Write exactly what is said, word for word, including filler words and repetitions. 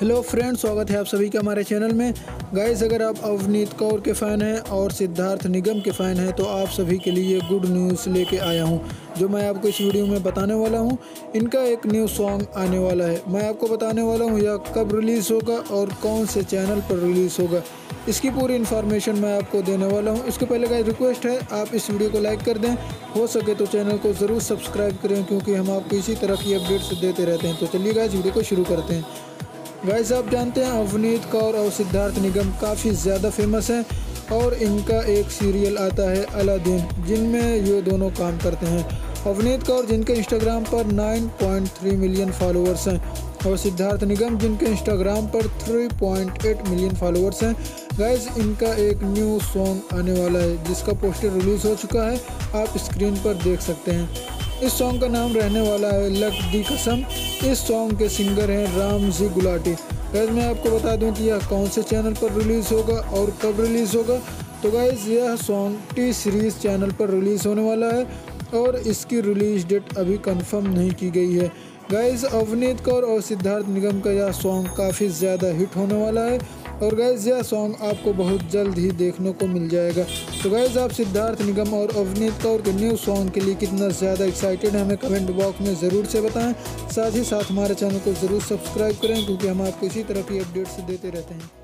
Hello friends, स्वागत है आप सभी का हमारे चैनल में। गाइस, अगर आप अवनीत कौर के फ़ैन हैं और सिद्धार्थ निगम के फ़ैन हैं तो आप सभी के लिए गुड न्यूज़ लेके आया हूं, जो मैं आपको इस वीडियो में बताने वाला हूं। इनका एक न्यू सॉन्ग आने वाला है। मैं आपको बताने वाला हूं यह कब रिलीज़ होगा और कौन से चैनल पर रिलीज़ होगा। इसकी पूरी इन्फॉर्मेशन मैं आपको देने वाला हूँ। इसके पहले गाइस रिक्वेस्ट है, आप इस वीडियो को लाइक कर दें, हो सके तो चैनल को ज़रूर सब्सक्राइब करें, क्योंकि हम आपको इसी तरह की अपडेट्स देते रहते हैं। तो चलिए गाइस वीडियो को शुरू करते हैं। गाइस, आप जानते हैं अवनीत कौर और सिद्धार्थ निगम काफ़ी ज़्यादा फेमस हैं और इनका एक सीरियल आता है अलादीन, जिनमें ये दोनों काम करते हैं। अवनीत कौर जिनके इंस्टाग्राम पर नौ पॉइंट तीन मिलियन फॉलोअर्स हैं और सिद्धार्थ निगम जिनके इंस्टाग्राम पर तीन पॉइंट आठ मिलियन फॉलोअर्स हैं। गाइस, इनका एक न्यू सॉन्ग आने वाला है जिसका पोस्टर रिलीज़ हो चुका है, आप स्क्रीन पर देख सकते हैं। इस सॉन्ग का नाम रहने वाला है लक दी कसम। इस सॉन्ग के सिंगर हैं राम जी गुलाटी। गाइस, मैं आपको बता दूं कि यह कौन से चैनल पर रिलीज़ होगा और कब रिलीज़ होगा। तो गाइस, यह सॉन्ग टी सीरीज़ चैनल पर रिलीज़ होने वाला है और इसकी रिलीज़ डेट अभी कंफर्म नहीं की गई है। गाइस, अवनीत कौर और सिद्धार्थ निगम का यह सॉन्ग काफ़ी ज़्यादा हिट होने वाला है और गाइस, यह सॉन्ग आपको बहुत जल्द ही देखने को मिल जाएगा। तो गाइस, आप सिद्धार्थ निगम और अवनीत कौर के न्यू सॉन्ग के लिए कितना ज़्यादा एक्साइटेड हैं, हमें कमेंट बॉक्स में ज़रूर से बताएं। साथ ही साथ हमारे चैनल को ज़रूर सब्सक्राइब करें, क्योंकि हम आपको इसी तरह की अपडेट्स देते रहते हैं।